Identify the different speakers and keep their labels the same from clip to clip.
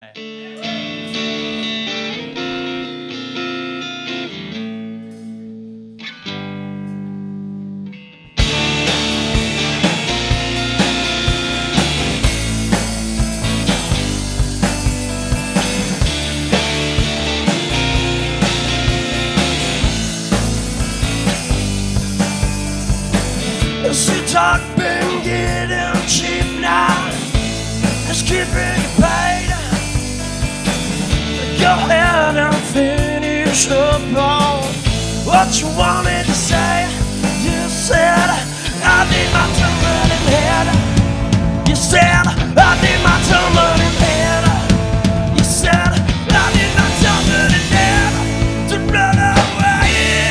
Speaker 1: She talk been getting cheap now. It's keeping you paid. Go ahead and finish up on what you wanted to say. You said I need my turning head. You said I need my turning head. You said I need my turning head to run away.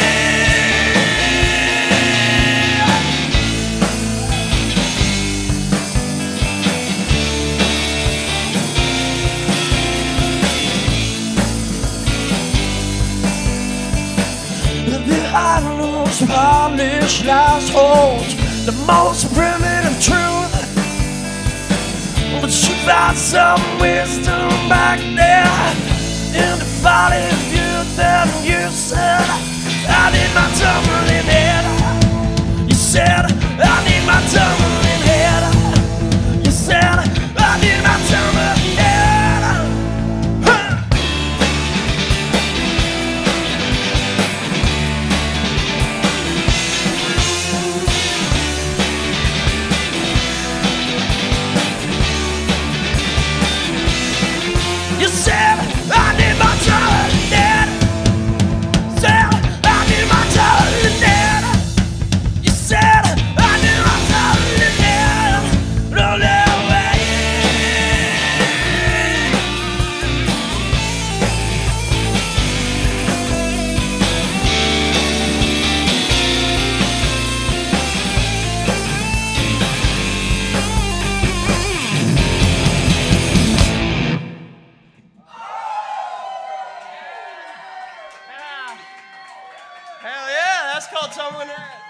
Speaker 1: Behind those polished assholes, the most primitive truth. But she found some wisdom back there in the body of youth. And you said, I need my tumbling head. You said, I need my tumbling head. You said, I need my tumbling head. You said, I need my tumbling head. Said, I need my tumbling head. You said, I need my tumbling head. Roll away.
Speaker 2: Hell yeah, that's called tumbling head.